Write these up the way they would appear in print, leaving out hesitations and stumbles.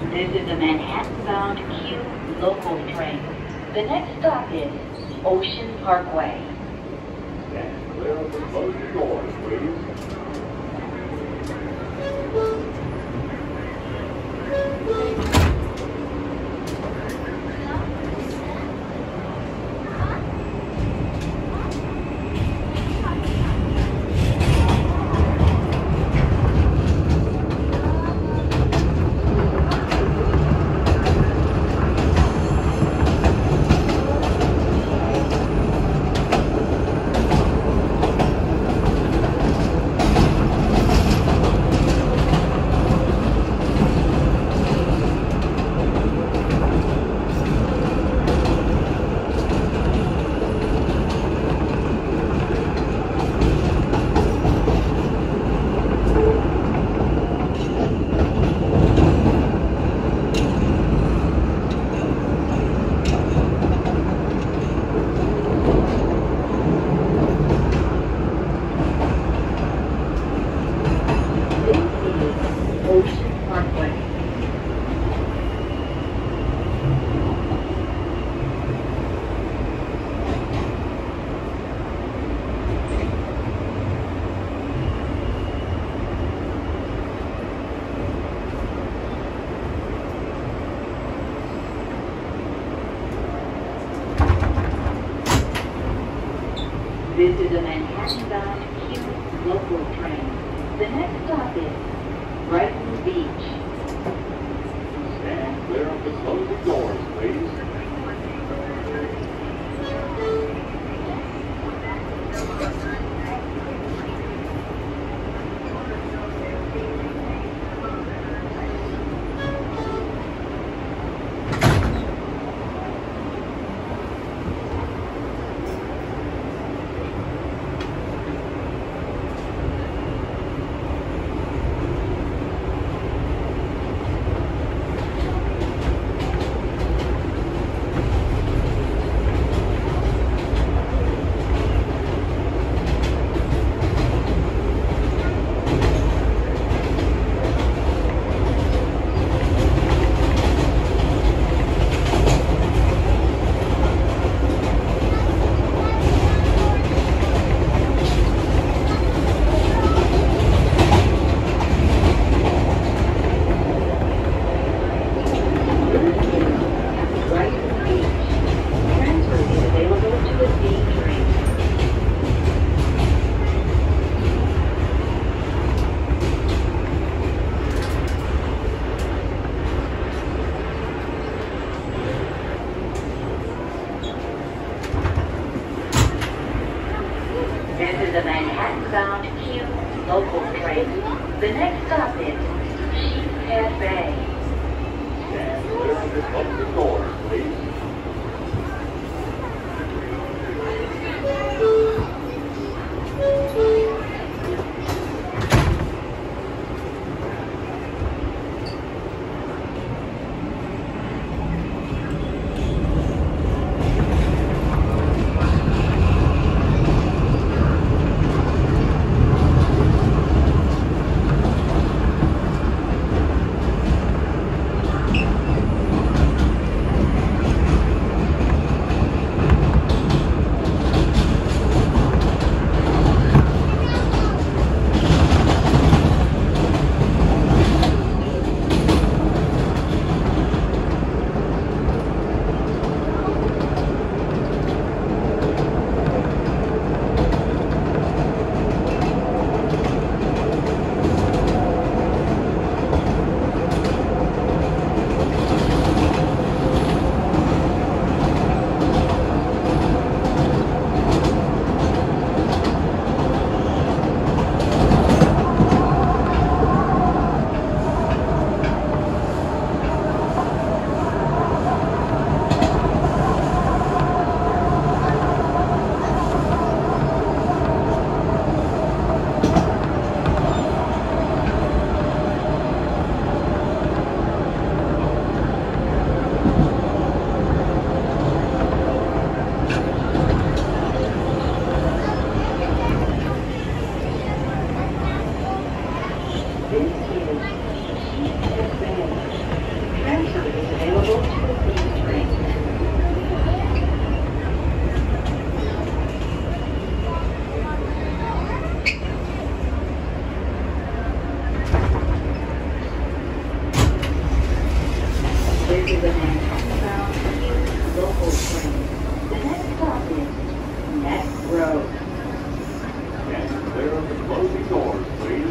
This is a Manhattan-bound Q local train. The next stop is Ocean Parkway. Stand clear of the closing doors, please. This is a Manhattan-bound Q local train. The next stop is Brighton Beach. Stand clear of the closing doors, please. This is a Manhattan-bound Q local train. The next stop is Sheep Cafe. Stand clear of the closing doors, please. This is a Manhattan-bound Q local train. The next stop is Next Road. Stand clear of the closing doors, please.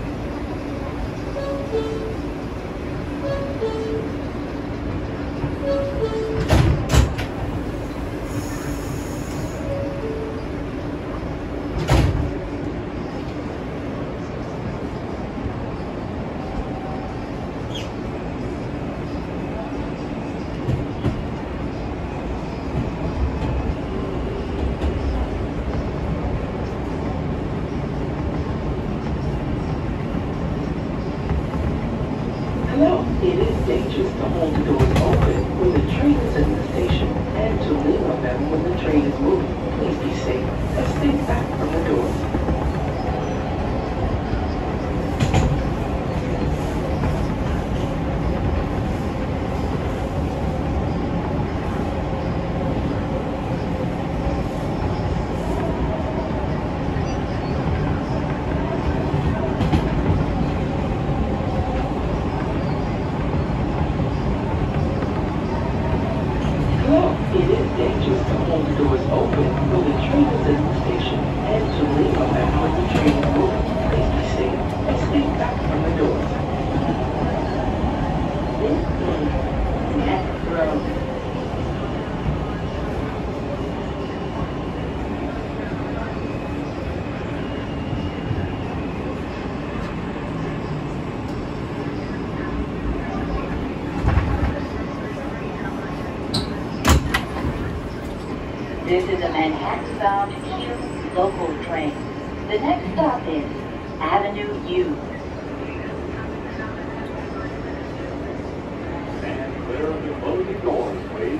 Hello, it is dangerous to hold the doors open when the train is in the station and to lean on them when the train is moving. Please be safe and stay back from the doors. It is dangerous to hold the doors open when the train is in the station and to lean on them when the train is moving. Please be safe and stay back from the doors. This is Next Road. This is a Manhattan-bound Q local train. The next stop is Avenue U. Stand clear of the closing doors, please.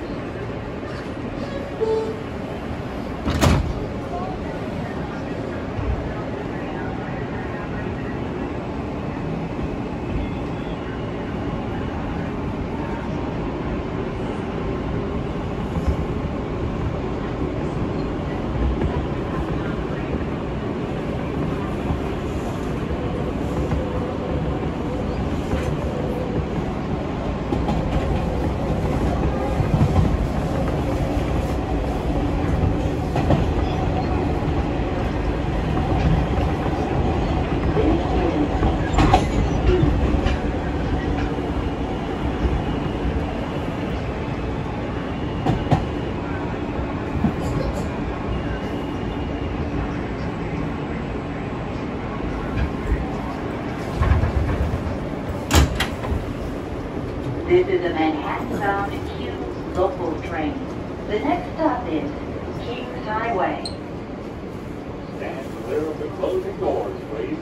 This is a Manhattan-bound Q local train. The next stop is Kings Highway. Stand clear of the closing doors, please.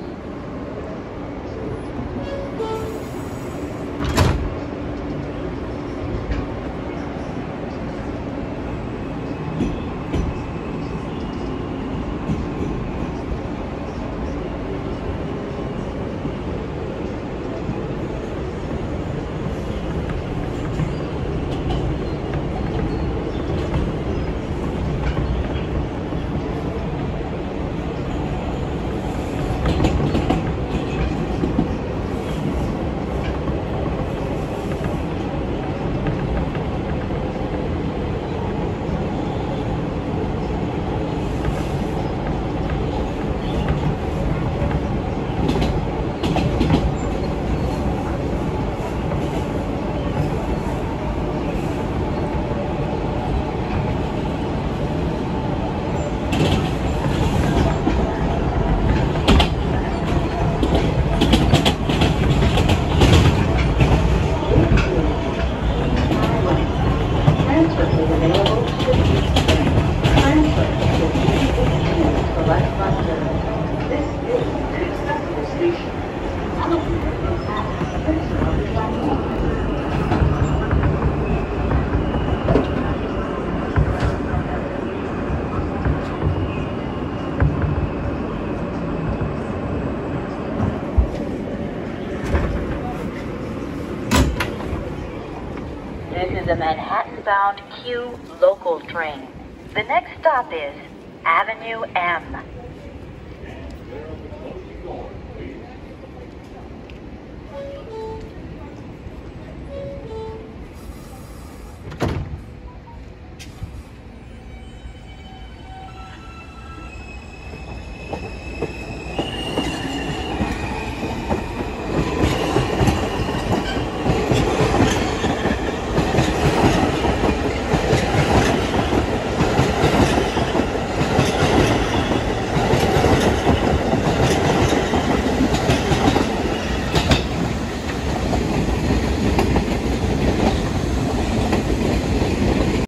This is a Manhattan-bound Q local train. The next stop is Avenue M.